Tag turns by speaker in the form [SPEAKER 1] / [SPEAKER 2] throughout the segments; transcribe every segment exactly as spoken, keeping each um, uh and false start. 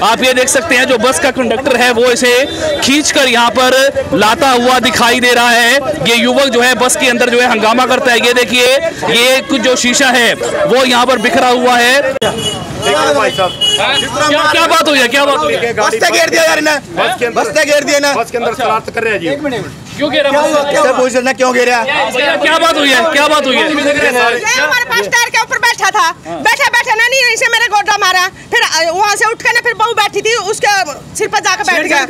[SPEAKER 1] आप ये देख सकते हैं जो बस का कंडक्टर है वो इसे खींचकर यहाँ पर लाता हुआ दिखाई दे रहा है। ये युवक जो है बस के अंदर जो है हंगामा करता है। ये देखिए ये कुछ जो शीशा है वो यहाँ पर बिखरा हुआ है।
[SPEAKER 2] भाई साहब
[SPEAKER 1] क्या क्या बात हुई है, क्या बात हुई है?
[SPEAKER 2] बस घेर दिया यार इन्हें, बस के बस घेर दिया ना, बस के अंदर शरारत कर रहे हैं जी।
[SPEAKER 1] क्यों घेरा?
[SPEAKER 2] क्या पूछ रहे क्यों घेरा?
[SPEAKER 1] क्या बात हुई है, क्या बात हुई है?
[SPEAKER 3] हमारे पास टायर के ऊपर बैठा था, बैठा बैठा ना नहीं इसे मेरे गोड्डा मारा, फिर वहाँ से उठ कर ना फिर बहू बैठी थी उसके सिर पर जाकर बैठ गया।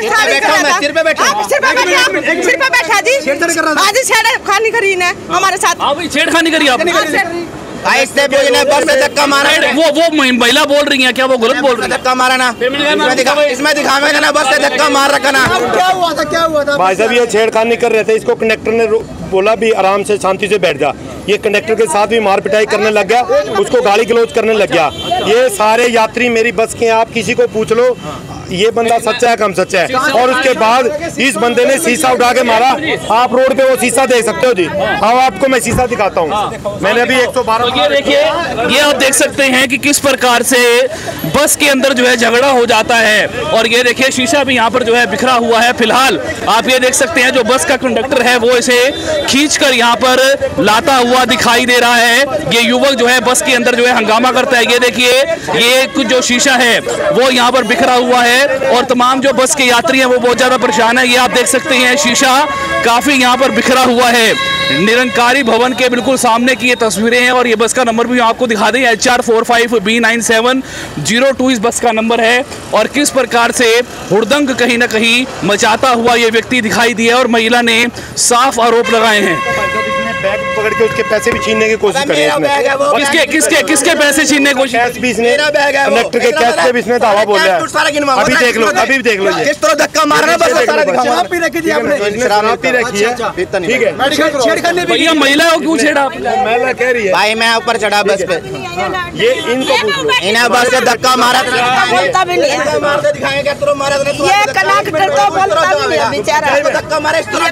[SPEAKER 3] सिर पे बैठा सिर पे बैठा जी, आज छेड़खानी करी ने हमारे साथ।
[SPEAKER 1] छेड़खानी करी आपने?
[SPEAKER 2] ऐसे बस से धक्का मारा।
[SPEAKER 1] वो वो महिला बोल रही है, क्या वो गलत बोल रही है?
[SPEAKER 2] धक्का मारा ना, इसमें दिखावेगा ना, बस से धक्का मार रखा ना। क्या हुआ था, क्या हुआ था? भाई साहब ये छेड़खानी कर रहे थे, इसको कंडक्टर ने बोला भी आराम से शांति से बैठ जा। ये कंडक्टर के साथ भी मार पिटाई करने लग गया, उसको गाली गलौज करने लग गया। ये सारे यात्री मेरी बस के, आप किसी को पूछ लो ये बंदा सच्चा है कम सच्चा है। और उसके बाद इस बंदे ने शीशा उठा के मारा। आप रोड पे वो शीशा देख सकते हो जी। हाँ आपको मैं शीशा दिखाता हूँ, मैंने अभी एक सौ बारह।
[SPEAKER 1] ये देखिए, ये आप देख सकते हैं कि किस प्रकार से बस के अंदर जो है झगड़ा हो जाता है। और ये देखिए शीशा भी यहाँ पर जो है बिखरा हुआ है। फिलहाल आप ये देख सकते हैं जो बस का कंडक्टर है वो इसे खींचकर यहाँ पर लाता हुआ दिखाई दे रहा है। ये युवक जो है बस के अंदर जो है हंगामा करता है। ये देखिए ये कुछ जो शीशा है वो यहाँ पर बिखरा हुआ है और तमाम जो बस के यात्री हैं वो बहुत ज्यादा परेशान है। ये आप देख सकते हैं शीशा काफी यहाँ पर बिखरा हुआ है। निरंकारी भवन के बिल्कुल सामने की ये तस्वीरें हैं और ये बस का नंबर भी आपको दिखा दें, H R four five B nine seven zero two इस बस का नंबर है। और किस प्रकार से हुड़दंग कहीं ना कहीं मचाता हुआ ये व्यक्ति दिखाई दिया और महिला ने साफ आरोप लगाए हैं।
[SPEAKER 2] बैग पकड़ के उसके पैसे भी छीनने की कोशिश करी इसने।
[SPEAKER 1] किसके किसके किसके पैसे छीनने की कोशिश?
[SPEAKER 2] कैश भी इसने, कंडक्टर के कैश पे भी इसने दावा बोला है। अभी देख लो, अभी देख लो किस तरह धक्का मार रहा है। बस सारा दिखाओ। शराब पी रखी थी आपने? शराब पी रखी है, ठीक है। छेड़खानी भी
[SPEAKER 1] भैया महिला को क्यों छेड़ा?
[SPEAKER 2] महिला कह रही है भाई मैं ऊपर चढ़ा बस पे, ये इनको पूछ लो, इन्हें बस से धक्का मारा।
[SPEAKER 3] बोलता भी नहीं है,
[SPEAKER 2] मारते दिखाएंगे क्या तुम मारा?
[SPEAKER 3] ये कंडक्टर तो बोलता भी नहीं है बेचारा।
[SPEAKER 2] धक्का मारे इस तरह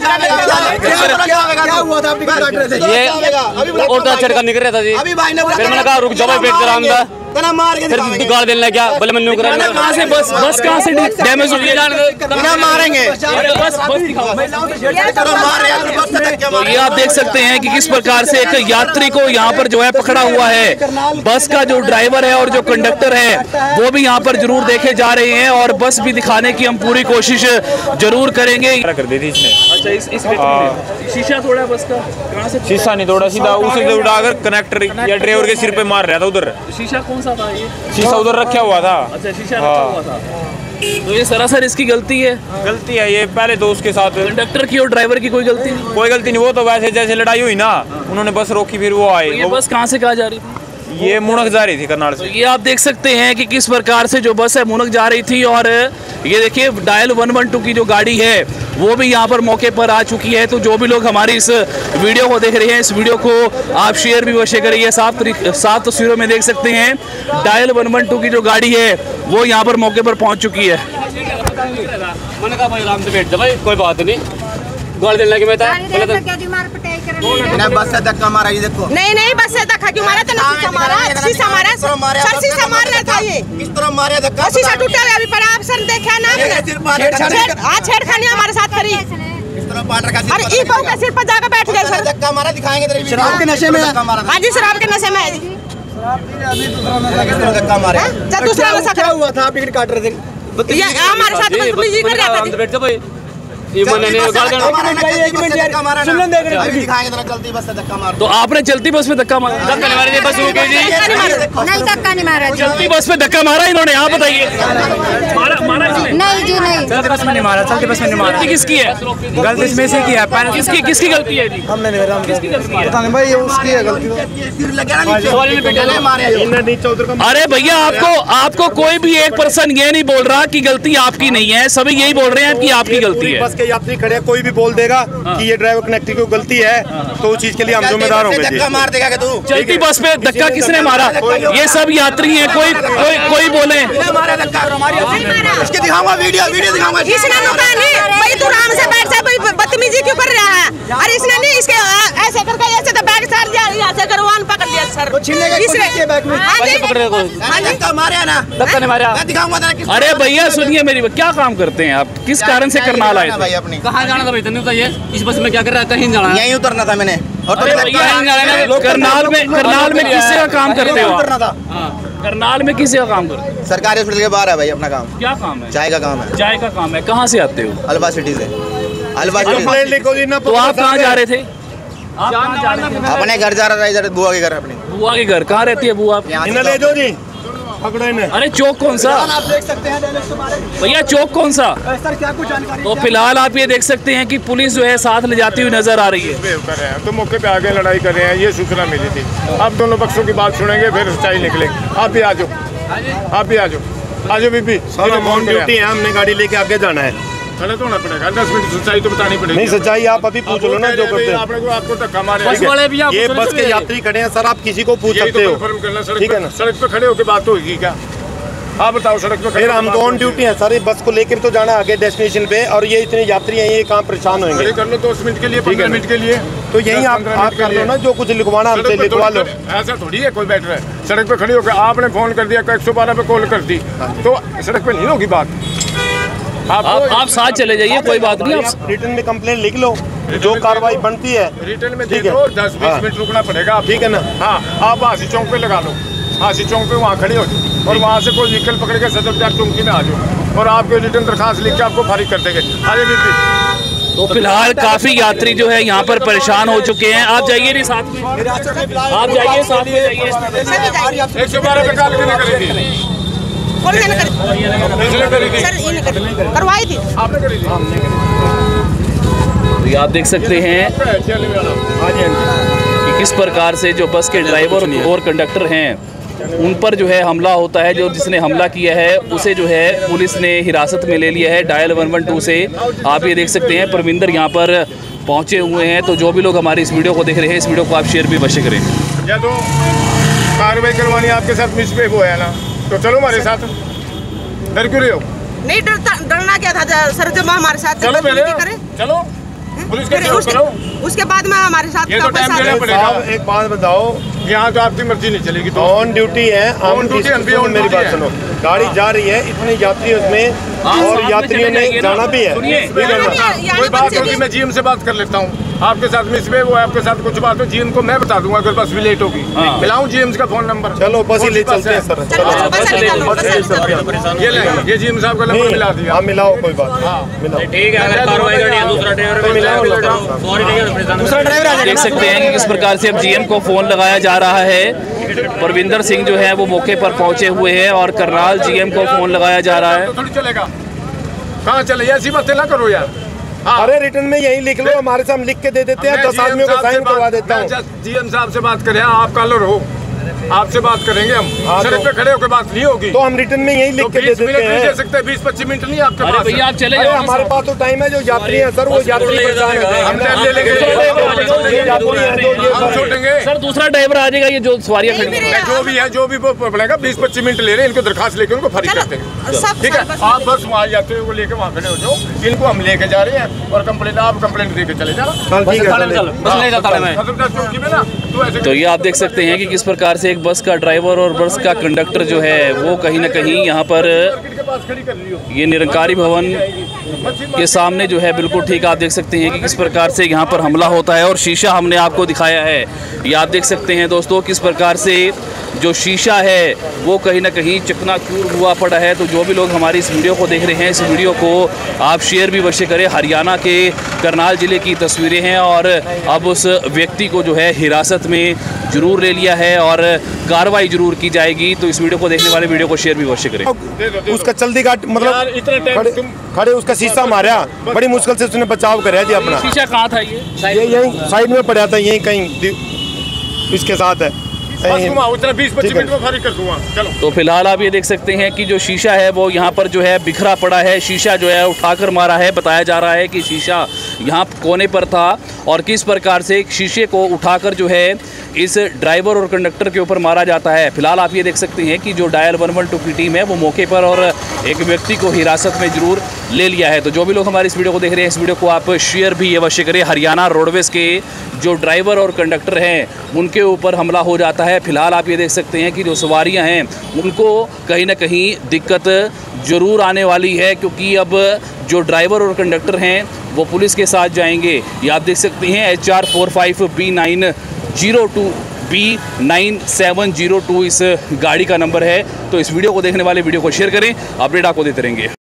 [SPEAKER 2] क्या हुआ था? आपकी
[SPEAKER 4] ये और छेड़खानी निकल रहा था जी।
[SPEAKER 2] अभी भाई ने
[SPEAKER 4] फिर मैंने कहा रुक जाओ, वेट करा अंदर
[SPEAKER 2] तना मार के
[SPEAKER 4] फिर गाड़ देने लग गया। बोले मैं करा
[SPEAKER 1] कहां से बस बस कहां से डैमेज हुई है?
[SPEAKER 2] बिना मारेंगे
[SPEAKER 1] बस बस दिखाओ। तो ये आप देख सकते हैं कि किस प्रकार से एक यात्री को यहाँ पर जो है पकड़ा हुआ है। बस का जो ड्राइवर है और जो कंडक्टर है वो भी यहाँ पर जरूर देखे जा रहे हैं और बस भी दिखाने की हम पूरी कोशिश जरूर करेंगे।
[SPEAKER 4] कर दी थी इसने।
[SPEAKER 1] अच्छा इस, इस शीशा तोड़ा बस का? कहां से?
[SPEAKER 4] शीशा नहीं तोड़ा, सीधा उसे उठाकर कंडक्टर या ड्राइवर के सिर पे मार रहा था। उधर
[SPEAKER 1] शीशा कौन सा था? ये
[SPEAKER 4] शीशा उधर रखा हुआ था।
[SPEAKER 1] अच्छा शीशा रखा हुआ था। तो ये सरासर इसकी गलती है?
[SPEAKER 4] गलती है ये, पहले तो उसके साथ
[SPEAKER 1] कंडक्टर की और ड्राइवर की कोई गलती नहीं?
[SPEAKER 4] कोई गलती नहीं, वो तो वैसे जैसे लड़ाई हुई ना उन्होंने बस रोकी, फिर वो आए।
[SPEAKER 1] तो ये बस कहाँ से कहाँ जा रही थी?
[SPEAKER 4] ये मुनक जा रही थी करनाल से।
[SPEAKER 1] तो ये आप देख सकते हैं कि किस प्रकार से जो बस है मुनक जा रही थी और ये देखिए डायल वन वन टू की जो गाड़ी है वो भी यहाँ पर मौके पर आ चुकी है। तो जो भी लोग हमारी इस वीडियो को देख रहे हैं इस वीडियो को आप शेयर भी अवश्य करिए। साफ साफ तस्वीरों में देख सकते हैं डायल वन वन टू की जो गाड़ी है वो यहाँ पर मौके पर पहुँच चुकी है।
[SPEAKER 4] मैंने कहा भाई आराम से बैठ जा भाई, कोई बात नहीं, गाड़ी देने लगे मैं था।
[SPEAKER 2] बस से धक्का मारा, ये देखो।
[SPEAKER 3] नहीं नहीं बस से धक्का क्यों मारा? तना शीशा मारा, शीशा मारा, सर शीशा मार रहा था ये।
[SPEAKER 2] किस तरह मारा धक्का?
[SPEAKER 3] शीशा टूटा है अभी पड़ा, आप सर देखा ना? हाँ छेड़खानी हमारे साथ करी।
[SPEAKER 2] इस तरह पाट रखा
[SPEAKER 3] अरे ई बहू के सिर पर जाकर बैठ गए सर।
[SPEAKER 2] धक्का मारा दिखाएंगे तेरे। शराब के नशे में?
[SPEAKER 3] हाँ जी शराब के नशे में है जी।
[SPEAKER 2] धक्का मारे।
[SPEAKER 3] अच्छा दूसरा नशा
[SPEAKER 2] क्या हुआ था? टिकट काट रहे थे
[SPEAKER 3] ये हमारे साथ बदतमीजी कर रहा था।
[SPEAKER 4] बैठ जा भाई, ये मैंने
[SPEAKER 1] तो आपने चलती बस में धक्का मारा?
[SPEAKER 4] धक्का नहीं मारा, बस रुक गई जी।
[SPEAKER 5] नहीं धक्का नहीं मारा,
[SPEAKER 1] चलती बस में धक्का मारा इन्होंने? आप बताइए। मारा मारा
[SPEAKER 5] नहीं जी नहीं,
[SPEAKER 4] चलती बस में नहीं मारा, चलती बस में नहीं मारा।
[SPEAKER 1] गलती किसकी है?
[SPEAKER 4] गलती इसमें से किया है।
[SPEAKER 1] किसकी किसकी गलती है जी?
[SPEAKER 2] हमने नहीं करा,
[SPEAKER 1] किसकी गलती है?
[SPEAKER 2] पता नहीं भाई, ये उसकी है गलती।
[SPEAKER 1] अरे भैया आपको आपको कोई भी एक पर्सन ये नहीं बोल रहा कि गलती आपकी नहीं है, सभी यही बोल रहे हैं कि आपकी गलती है।
[SPEAKER 2] बस के यात्री खड़े, कोई भी बोल देगा कि ये ड्राइवर कंडक्टर की गलती है तो उस चीज के लिए हम जिम्मेदार होंगे। धक्का मार देगा कि तू?
[SPEAKER 1] चलती बस पे धक्का किसने मारा? ये सब यात्री हैं, कोई कोई कोई बोले
[SPEAKER 2] इसके दिखाऊंगा वीडियो, वीडियो दिखाऊंगा।
[SPEAKER 3] इसने नुका नहीं भाई, तू आराम से बैठ जा भाई, बदतमीजी क्यों कर रहा है? अरे इसने नहीं, इसके ऐसे करके ऐसे तो बैग सार दिया, यहाँ से करवान पकड़ लिया सर
[SPEAKER 6] वो छीनने का कोशिश किया बैग में।
[SPEAKER 3] हाँ जी।
[SPEAKER 4] पकड़े को
[SPEAKER 6] धक्का मारे ना,
[SPEAKER 4] धक्का नहीं मारा।
[SPEAKER 6] मैं दिखाऊंगा तेरा किस
[SPEAKER 1] अरे भैया सुनिए मेरी बात, क्या काम करते हैं आप, किस कारण से करनाल आए थे?
[SPEAKER 6] भाई अपनी
[SPEAKER 4] कहाँ जाना था भाई, इतने बताइए। इस बस में क्या कर रहा है, कहीं जाना है।
[SPEAKER 6] यहीं उतरना था मैंने। और
[SPEAKER 1] अरे भैया करनाल में करनाल में किस जगह काम करते हो
[SPEAKER 6] उतरना
[SPEAKER 1] आप?
[SPEAKER 6] था।
[SPEAKER 1] करनाल में किस जगह काम करते हो?
[SPEAKER 6] सरकारी हॉस्पिटल के बाहर है भाई अपना काम,
[SPEAKER 1] क्या काम है?
[SPEAKER 6] चाय का काम है।
[SPEAKER 1] चाय का काम है। कहाँ से आते हो?
[SPEAKER 6] अलवा सिटी से। अलवा सिटी
[SPEAKER 2] कंप्लेंट लिखो जी ना।
[SPEAKER 1] तो आप कहाँ जा रहे थे? आप कहाँ जा रहे थे?
[SPEAKER 6] अपने घर जा रहा था, इधर बुआ के घर अपने।
[SPEAKER 1] बुआ के घर कहाँ रहती है बुआ?
[SPEAKER 2] इन्हें ले दो जी, पकड़ो इन्हें।
[SPEAKER 1] अरे चौक कौन सा
[SPEAKER 6] आप देख सकते हैं
[SPEAKER 1] भैया, चौक कौन सा?
[SPEAKER 6] सर क्या कुछ जानकारी?
[SPEAKER 1] तो फिलहाल आप ये देख सकते हैं कि पुलिस जो है साथ ले जाती हुई नजर आ रही है।
[SPEAKER 7] कर रहे हैं तो मौके पे आगे लड़ाई कर रहे हैं, ये सूचना मिली थी। अब दोनों पक्षों की बात सुनेंगे, फिर सच्चाई निकलेगी। आप भी आ जाओ, आप भी आ जाओ, आ जाओ बीबी।
[SPEAKER 2] सर ऑन ड्यूटी है, हमने गाड़ी लेके आगे जाना है।
[SPEAKER 7] गलत होना पड़ेगा, दस मिनट सच्चाई तो बतानी पड़ेगी।
[SPEAKER 2] नहीं सच्चाई आप अभी पूछ लो ना जो करते हैं।
[SPEAKER 7] आपने को आपको धक्का मारे,
[SPEAKER 4] बस वाले भी
[SPEAKER 2] ये बस के यात्री खड़े हैं सर, आप किसी को पूछ
[SPEAKER 7] यही
[SPEAKER 2] सकते
[SPEAKER 7] तो
[SPEAKER 2] हो।
[SPEAKER 7] कंफर्म करना। सड़क
[SPEAKER 2] ठीक है
[SPEAKER 7] पे
[SPEAKER 2] ना?
[SPEAKER 7] सड़क पे खड़े होकर बात होगी क्या? आप बताओ, सड़क पे
[SPEAKER 2] फिर हम तो ऑन ड्यूटी हैं सर, बस को लेकर तो जाना आगे डेस्टिनेशन पे, और ये इतने यात्री हैं, ये कहाँ परेशान होंगे।
[SPEAKER 7] खड़े कर लो दस मिनट के लिए, पंद्रह मिनट के लिए।
[SPEAKER 2] तो यही आप आप कर लो ना, जो कुछ लिखवाना हमसे लिखवा लो।
[SPEAKER 7] ऐसा थोड़ी है कोई बैठ रहा है सड़क पे खड़ी होकर। आपने फोन कर दिया, एक सौ बारह पे कॉल कर दी, तो सड़क पे नहीं होगी बात।
[SPEAKER 1] आप आप साथ चले जाइए, कोई बात नहीं। आप
[SPEAKER 2] रिटर्न में कंप्लेंट लिख लो, जो कार्रवाई बनती है
[SPEAKER 7] रिटर्न में दे
[SPEAKER 2] ठीक है।
[SPEAKER 7] दो, दस
[SPEAKER 2] हाँ।
[SPEAKER 7] बीस मिनट रुकना पड़ेगा।
[SPEAKER 2] ठीक है ना?
[SPEAKER 7] हाँ, आप हासी चौक पे लगा लो, हासी चौक पे वहाँ खड़े हो जाओ, और वहाँ से कोई व्हीकल पकड़ के सदर बाजार चौकी में आ जाओ, और आपके रिटर्न दरखास्त लिख के आपको फारिग कर देंगे। अरे बीबी,
[SPEAKER 1] तो फिलहाल काफी यात्री जो है यहाँ पर परेशान हो चुके हैं। आप जाइए नहीं साथ में, आप जाइए साथ में जाइए।
[SPEAKER 7] एक सौ बारह पे काल कितने करेगी?
[SPEAKER 3] कौन सा कर
[SPEAKER 7] इसने करी थी,
[SPEAKER 3] सर ये कर- करवाई थी।
[SPEAKER 7] आपने करी थी।
[SPEAKER 1] तो ये आप देख सकते हैं कि किस प्रकार से जो बस के ड्राइवर और कंडक्टर हैं उन पर जो है हमला होता है। जो जिसने हमला किया है उसे जो है पुलिस ने हिरासत में ले लिया है डायल वन वन टू से। आप ये देख सकते हैं परविंदर यहाँ पर पहुँचे हुए हैं। तो जो भी लोग हमारे इस वीडियो को देख रहे हैं, इस वीडियो को आप शेयर भी अवश्य करें।
[SPEAKER 7] या तो कार्रवाई करवानी आपके साथ मिस पे वो है ना, तो चलो हमारे साथ। डर क्यों रहे हो?
[SPEAKER 3] नहीं डरता, डरना क्या था सर, जब हमारे साथ
[SPEAKER 7] चलो पहले,
[SPEAKER 3] करे
[SPEAKER 7] चलो पुलिस का
[SPEAKER 3] फिर
[SPEAKER 7] सहयोग
[SPEAKER 3] उसके,
[SPEAKER 7] करो।
[SPEAKER 3] उसके बाद में हमारे साथ
[SPEAKER 7] ये तो
[SPEAKER 3] वापस
[SPEAKER 7] टाइम
[SPEAKER 3] आ
[SPEAKER 7] देना
[SPEAKER 3] गए।
[SPEAKER 7] पड़ेगा।
[SPEAKER 2] साहब एक बात बताओ,
[SPEAKER 7] यहाँ तो आपकी मर्जी नहीं चलेगी। तो
[SPEAKER 2] ऑन ड्यूटी है,
[SPEAKER 7] On
[SPEAKER 2] हम
[SPEAKER 7] duty, हम भी on
[SPEAKER 2] मेरी
[SPEAKER 7] duty
[SPEAKER 2] बात
[SPEAKER 7] है।
[SPEAKER 2] सुनो, गाड़ी जा रही है, इतने यात्री उसमें, और यात्रियों ने जाना भी है।
[SPEAKER 1] सुनिए,
[SPEAKER 2] ठीक है ना?
[SPEAKER 7] कोई बात होगी मैं जीएम से बात कर लेता हूँ। आपके साथ मिस पे वो आपके साथ कुछ बात हो, जीएम को मैं बता दूंगा अगर बस भी लेट होगी। मिलाऊं जीएम का फोन नंबर?
[SPEAKER 2] चलो बस ही ले चलते हैं सर।
[SPEAKER 3] चलो
[SPEAKER 2] चलो
[SPEAKER 3] बस निकालो, बस निकालो।
[SPEAKER 7] ये ले, ये जीएम साहब का नंबर मिला दिया।
[SPEAKER 2] हाँ मिलाओ, कोई बात नहीं, मिलाओ।
[SPEAKER 4] ठीक है, अगर कार्रवाई करनी है दूसरा ड्राइवर
[SPEAKER 2] मिलाओ,
[SPEAKER 4] सॉरी नहीं है,
[SPEAKER 6] दूसरा ड्राइवर आ
[SPEAKER 1] देख
[SPEAKER 6] जाएगा।
[SPEAKER 1] सकते हैं कि किस प्रकार से अब जीएम को फोन लगाया जा रहा है। परविंदर सिंह जो है वो मौके पर पहुंचे हुए हैं और करनाल जीएम को फोन लगाया जा रहा है।
[SPEAKER 7] तो थोड़ी चलेगा, कहाँ चले? ऐसी बातें ना करो यार। हाँ।
[SPEAKER 2] अरे रिटर्न में यही लिख लो, हमारे से हम लिख के दे देते हैं,
[SPEAKER 7] मैं
[SPEAKER 2] दस आदमियों का साइन करवा देता हूँ।
[SPEAKER 7] जीएम साहब से बात करें, आप कलर हो, आपसे बात करेंगे हम।
[SPEAKER 2] हाँ,
[SPEAKER 7] सड़क
[SPEAKER 2] तो-
[SPEAKER 7] पे खड़े होकर बात नहीं होगी।
[SPEAKER 2] तो हम रिटर्न में यही लिख
[SPEAKER 7] तो
[SPEAKER 2] के दे
[SPEAKER 7] बीस मिनट
[SPEAKER 2] देते
[SPEAKER 7] नहीं दे
[SPEAKER 2] हैं।
[SPEAKER 7] सकते, बीस पच्चीस मिनट नहीं आपके
[SPEAKER 1] अरे
[SPEAKER 7] पास।
[SPEAKER 1] भैया आप चले
[SPEAKER 2] अरे
[SPEAKER 1] जाओ
[SPEAKER 2] हमारे पास तो टाइम है, जो यात्री है सर, वो यात्री परेशान है।
[SPEAKER 7] हम टाइम ले लेंगे।
[SPEAKER 2] ये यात्री हैं, तो ये
[SPEAKER 7] हम छोड़ेंगे।
[SPEAKER 1] सर दूसरा ड्राइवर आ जाएगा, ये जो सवारियां खड़ी हैं।
[SPEAKER 7] जो भी है, जो भी वो पड़ेगा, बीस पच्चीस मिनट ले रहे हैं, इनको दरखास्त लेके उनको फारिग करते हैं।
[SPEAKER 3] सब
[SPEAKER 7] ठीक है, आप बस वहाँ यात्रियों को लेके वहाँ खड़े हो जाओ, इनको हम लेके जा रहे हैं, और कंप्लेंट आप कंप्लेंट दे के चले जाना।
[SPEAKER 2] चल ठीक है, चल।
[SPEAKER 4] बस ले जाता है मैं।
[SPEAKER 7] मतलब चौकी में ना, तो ऐसे
[SPEAKER 1] तो ये आप देख सकते हैं कि किस प्रकार से एक बस का ड्राइवर और बस का कंडक्टर जो है वो कहीं ना कहीं यहाँ पर
[SPEAKER 7] के पास खड़ी कर लियो।
[SPEAKER 1] ये निरंकारी भवन के सामने जो है बिल्कुल ठीक आप देख सकते हैं कि किस प्रकार से यहाँ पर हमला होता है। और शीशा हमने आपको दिखाया है, ये आप देख सकते हैं दोस्तों किस प्रकार से जो शीशा है वो कहीं ना कहीं चकनाचूर हुआ पड़ा है। तो जो भी लोग हमारी इस वीडियो को देख रहे हैं, इस वीडियो को आप शेयर भी अवश्य करें। हरियाणा के करनाल ज़िले की तस्वीरें हैं और अब उस व्यक्ति को जो है हिरासत में ज़रूर ले लिया है और कार्रवाई ज़रूर की जाएगी। तो इस वीडियो को देखने वाले वीडियो को शेयर भी अवश्य करें।
[SPEAKER 2] उसका चल्दी घाट
[SPEAKER 7] यार,
[SPEAKER 2] मतलब
[SPEAKER 7] इतना टाइम
[SPEAKER 2] खड़े
[SPEAKER 7] तुम
[SPEAKER 2] खड़े उसका शीशा मारा, बड़ी मुश्किल से उसने बचाव कराया जी अपना।
[SPEAKER 1] शीशा कहाँ था ये?
[SPEAKER 2] ये यहीं साइड में पड़ा था, यहीं कहीं इसके साथ है।
[SPEAKER 7] बस घुमाओ, उतना बीस पच्चीस
[SPEAKER 2] ठीक है।
[SPEAKER 7] मिनट में फारिग कर दूंगा। चलो
[SPEAKER 1] तो फिलहाल आप ये देख सकते हैं कि जो शीशा है वो यहाँ पर जो है बिखरा पड़ा है। शीशा जो है उठाकर मारा है। बताया जा रहा है कि शीशा यहाँ कोने पर था और किस प्रकार से एक शीशे को उठाकर जो है इस ड्राइवर और कंडक्टर के ऊपर मारा जाता है। फिलहाल आप ये देख सकते हैं कि जो डायल वन वन टू की टीम है वो मौके पर और एक व्यक्ति को हिरासत में ज़रूर ले लिया है। तो जो भी लोग हमारे इस वीडियो को देख रहे हैं, इस वीडियो को आप शेयर भी अवश्य करें। हरियाणा रोडवेज़ के जो ड्राइवर और कंडक्टर हैं उनके ऊपर हमला हो जाता है। फिलहाल आप ये देख सकते हैं कि जो सवारियां हैं उनको कहीं ना कहीं दिक्कत ज़रूर आने वाली है, क्योंकि अब जो ड्राइवर और कंडक्टर हैं वो पुलिस के साथ जाएंगे। ये आप देख सकते हैं H R four five B nine zero two B nine seven zero two इस गाड़ी का नंबर है। तो इस वीडियो को देखने वाले वीडियो को शेयर करें, अपडेट आपको देते रहेंगे।